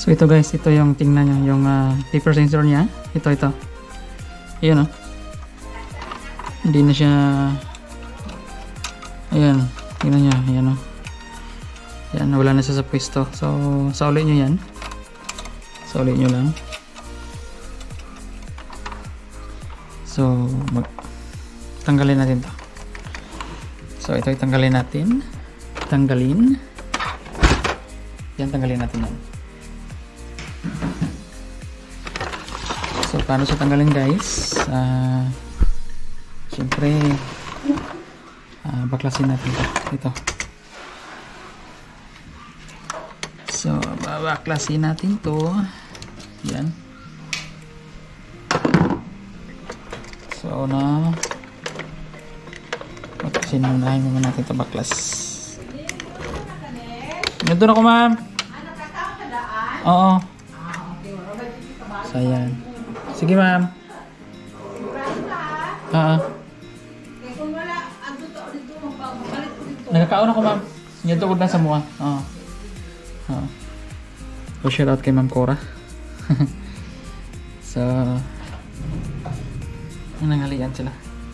So ito guys, ito yung tingnan nyo, yung paper sensor niya. Ito. Ayan o. Hindi na siya. Ayan, tingnan nyo. Ayan o. Ayan, wala na siya sa pwesto. So, sauli nyo yan. Sauli nyo lang. So, tanggalin natin to. So, ito itanggalin natin. Tanggalin. Yan, tanggalin natin yan. So, paano siya tanggalin guys? Siyempre, baklasin natin ito. So, babaklasin natin to. Yan. So, baklasin muna natin ito baklas. Nandun ako, ma'am. Oo. So, yan. Sige, ma'am. Nagkakaon ako, ma'am. Yan tukod na sa mukha. Oo. So, shout out kay Ma'am Cora. So, nanghalian sila.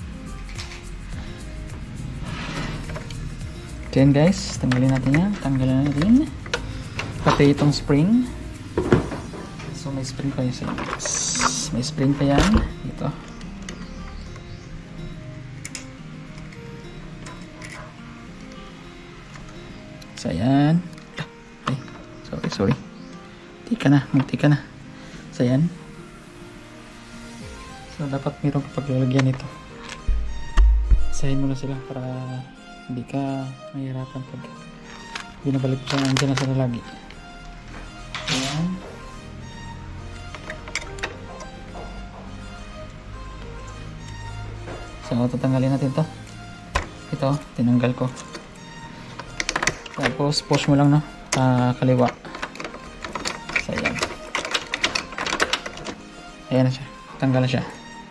Then guys, tanggalin natin yan. Tanggalin natin. Pati itong spring. So, may spring pa yan sila. May spring pa yan. Ito. So, ayan. Ay, sorry. Munti ka na. So, ayan. So, dapat mayroong kapaglalagyan ito. Isahin mo na sila para hindi ka mahirapan pag binabalik ko siya. Nandiyan na sila lagi. Ayan. So, tatanggalin natin to. Ito, tinanggal ko. Tapos, push mo lang, no? Kaliwa. So, ayan. Ayan na siya. Tanggal na siya.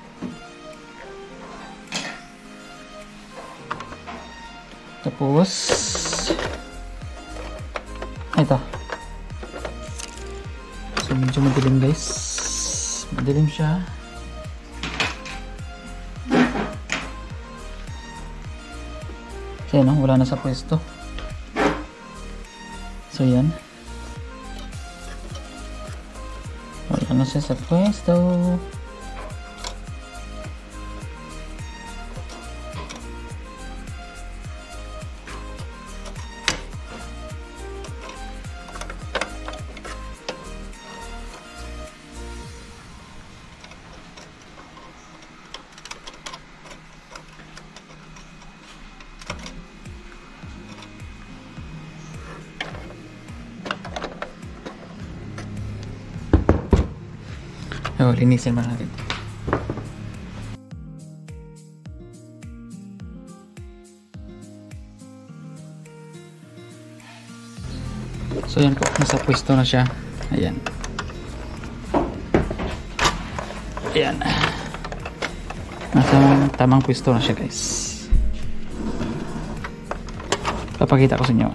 Tapos, ito. So, medyo madilim guys. Madilim siya. So, no? Wala na sa pwesto. So, yan. Wala na siya sa pwesto. Linisin mo natin. So yan po, nasa pwesto na siya. Ayan. Nasa tamang pwesto na siya guys. Papakita ko sa inyo.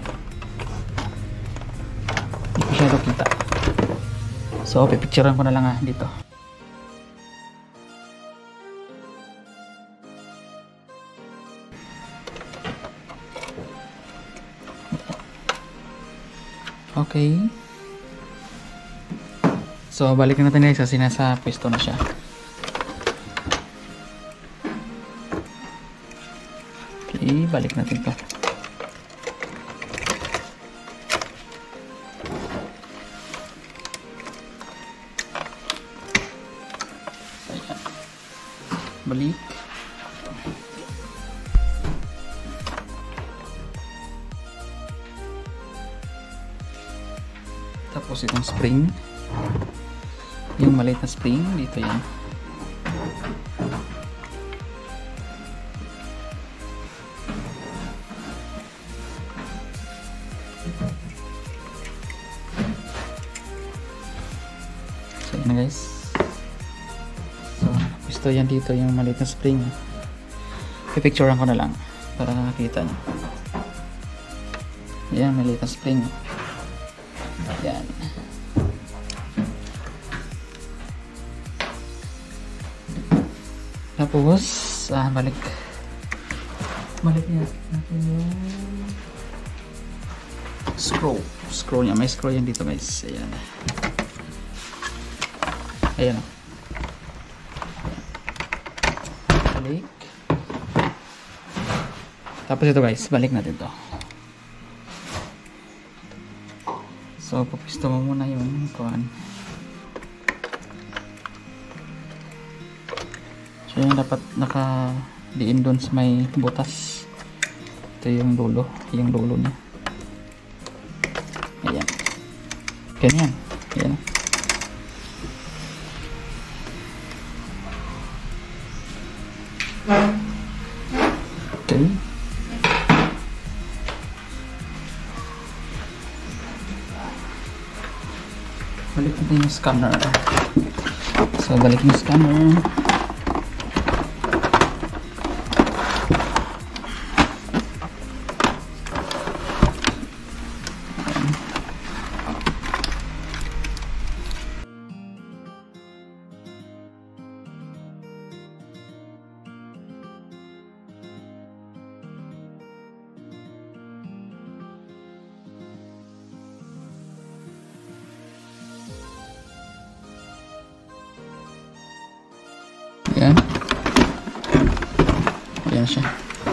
Hindi ko siya kita. So pipicturean ko na lang dito. Okay. So, balik natin guys kasi nasa pwesto na siya. Okay, balik natin to. Ayan. Balik. Tapos itong spring, yung maliit na spring dito, yan. So yan guys. So gusto yan dito yung maliit na spring. Pipicturean ko na lang para nakita nyo. Yan, maliit na spring. Yan. Tapos balik niya natin yung screw niya. May screw yan dito guys. Ayan. Balik. Tapos ito guys, balik natin to. So pupisto mo muna yung kuhan. So yun, dapat naka-diin doon sa may butas. Ito yung dulo niya. Ayan. Ganyan. Ayan. Okay. Balik natin yung scanner. So balik yung scanner. Ayan. Ayan siya.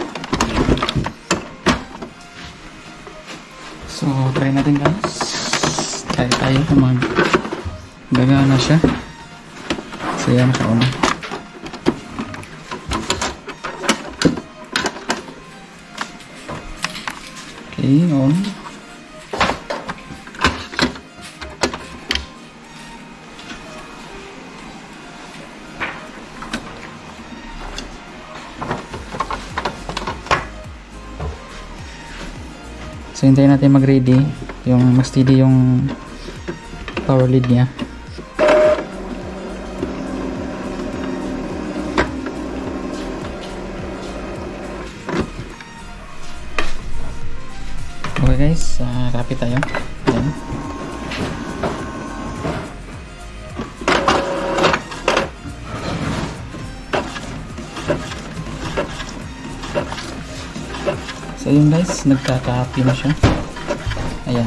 So, try natin guys. Try tayo kung gagana siya. So, ayan siya una. Okay, on. So hintayin natin mag-ready yung mas steady yung power lead niya. Okay guys, kapit tayo. Ayan. So yun guys, nagkaka-happy na siya. Ayan.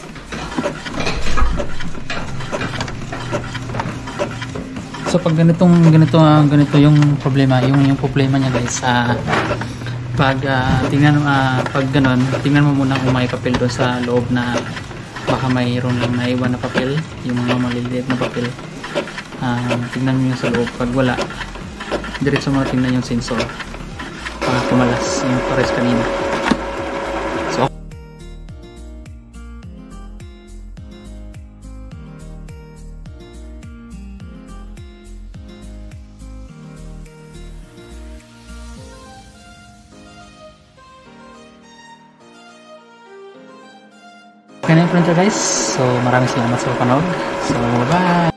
So pag ganito yung problema, yung problema niya guys, pag tingnan mo muna kung may papel doon sa loob na baka mayroon lang naiwan na papel, yung mga maliliit na papel. Tingnan mo yung sa loob. Pag wala, diretso mo tingnan yung sensor. Baka kumalas yung pares kanina. Okay na yung printer guys. So maraming salamat sa panood. So bye!